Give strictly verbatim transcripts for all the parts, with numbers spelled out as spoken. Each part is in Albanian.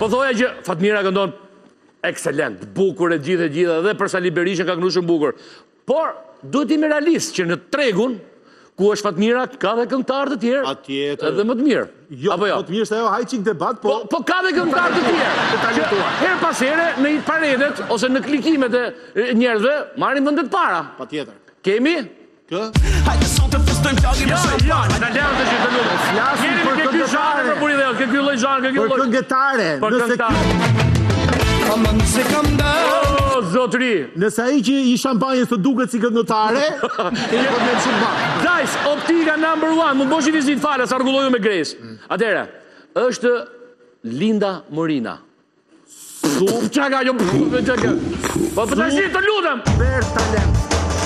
Po thoja që Fatmira këndon excelent, bukur e gjithë e gjithë, dhe për Sali Berisha ka këndu shumë bukur. Por, duhet imi realist që në tregun, ku është Fatmira, ka dhe këngëtarë të tjerë. Atjetër. Edhe më të mirë. Jo, Apo jo? më të mirë se ajo haj qik debat, po... Po, po ka dhe këngëtarë të tjerë. Që her pas here, në i paredet, ose në klikimet e njerëzve, marrin vendet para. Pa tjetër. Kemi? Kë? Jo, jo, në lërë të që të lutë. Flasim për këngëtare. Për buri dhe jo, këtë lloj zhanë, këtë Për lloj... këngëtare. Për këngëtare. O, zotëri. Nëse ai që i shampanjës të duket si këngëtare, po më shumë bak. Guys, optika number one, më boshi vizit fare, sa rregulloju me Grace. Atere, është Linda Morina. Sup, qa ka jo, qa ka. Po për të shi të lutëm. Super talent.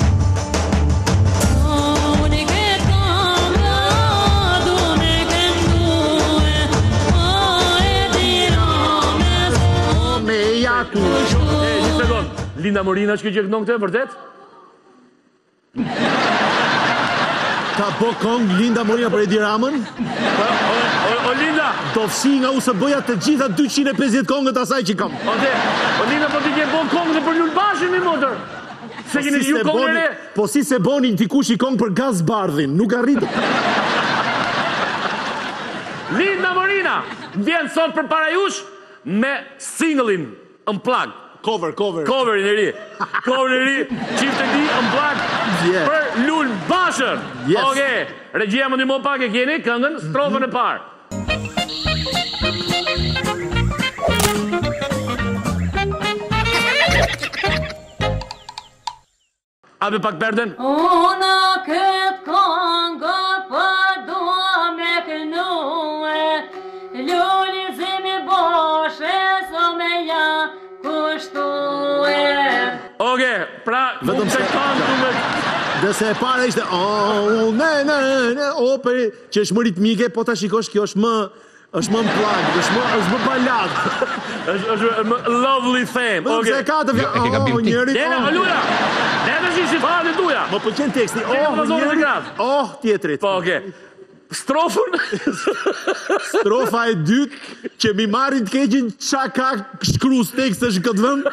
E, një sekund. Linda Morina që që këndon këtë, vërtet? Ka bo kong Linda Morina për Edi Ramën? O Linda! Do fshi nga u se bëja të gjitha dyqind e pesëdhjetë kongët asaj që kam. O te, o Linda po t'i ke bo kong dhe për Lulbashin, mi motër. Se keni ju kong e re. Po si se boni t'i kush i kong për gaz bardhin, nuk arritë. Linda Morina vjen sot për para jush me singlin Unplugged. Cover, cover. Coverin e ri. Coverin e ri, çifte di Unplugged për Lulbashën. Oke, regjia më ndihmo pak, e keni këngën, strofën e parë. Abi pak perden. Una këtë këngë për do me kënue, lulli zimi boshe so me ja kushtue. Oke, pra, Vetëm se- këngë me... Dhe se e para ishte, oh, ne, ne, ne, o, për që është më ritmike, po ta shikosh, kjo është më, është më unplugged, është më, është më balad. është është më lovely theme. Vetëm Oke. se e ka të vjen, oh, njëri, Dena, oh, aluja! Dena shi si fare të tuja! më pëlqen teksti, Kemi oh, vazhdojnë të njëri, gratë. oh, tjetrit. Po, oke. Strofën? Strofa e dytë, që mi marrin të keqin qa ka shkruz tekstesh në këtë vend.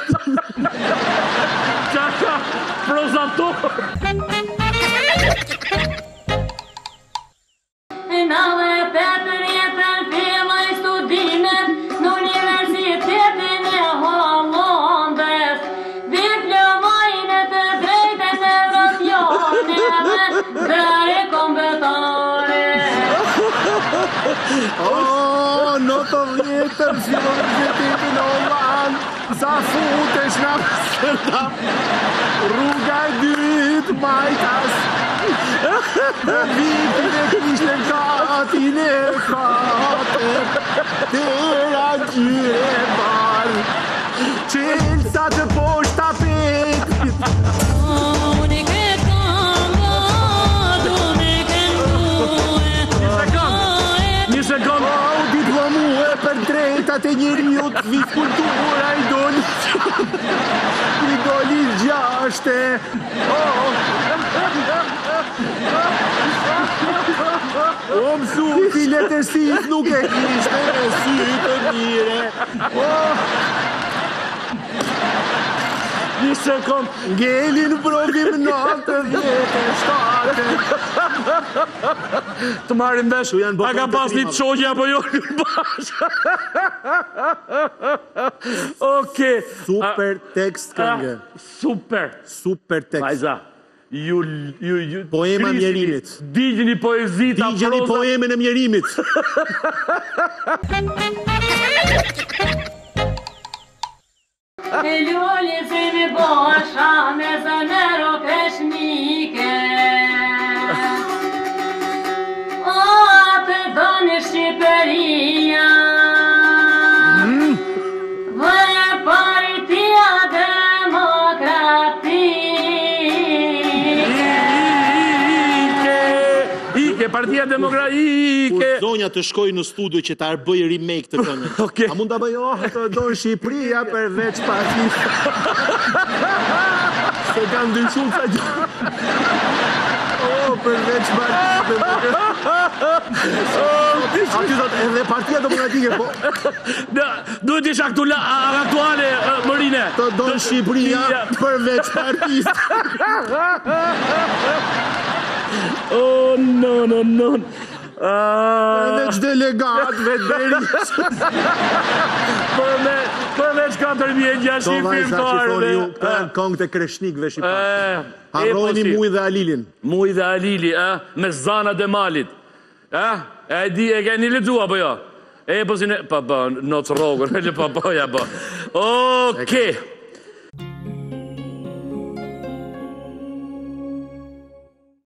Qa ka prozator? Në dhe petër jetën filloj studimet në Universitetin e Hollandës, diplomojnë të drejtën e rëthjoneve dhe kombëtare. Oh, në të vjetër, si në Universitetin e Hollandë, sa futesh në Amsterdam, rruga e dytë, majtas, vitin e kishtë në katin e katër, tëra gjyre barë, qelsa të poshtë tapetit. Një sekund. Oh, diplomu e për drejtat e njeriut, vit kultura i doli, i doli gjashte. Oh, o mësu filet e sit nuk e kishte e sytë mire. Oh, Një sekund. ngelin provim natë dhjetë e shtate. Të marim vesh, Tu janë a ka botën pas të një prima. qoqja apo jo bashkë. Oke. Super tekst këngë. Super. Super tekst. Vajza, ju... ju, ju Poema krisni, mjerimit. Digjeni poezita, Digjeni proza. poemen e mjerimit. E lulli zimi bosha me zënero peshmike. O, atë doni Shqipëria, dhe partia demokratike. Ike, ike, partia demokratike. Kur zonja të shkoj në studio që ta bëj remake të këngës. Okej. A mund ta bëj oh, të do Shqipëria përveç partisë. Se kanë ndryshuar sa gjë. Oh, përveç partisë. Oh, ti Aty thot edhe Partia Demokratike, po Në- Duhet isha këtu la a- aktuale ë, Mërine. të don Shqipëria përveç partisë. Oh, no, no, no. Ah, Përveç delegatëve deri. përme- Përveç katër mijë Do gjashtë vajza që thoni ju, firmtarëve. këto janë këngët e kreshnikëve shqiptarë. Eh, Harroni eposi. Muj dhe Alilin. Muj dhe Alili, eh, me zanat e malit. Eh, e di, e keni lexuar apo jo? E po si ne, pa, pa, në të rogën, e le pa, pa, ja, pa. Okej.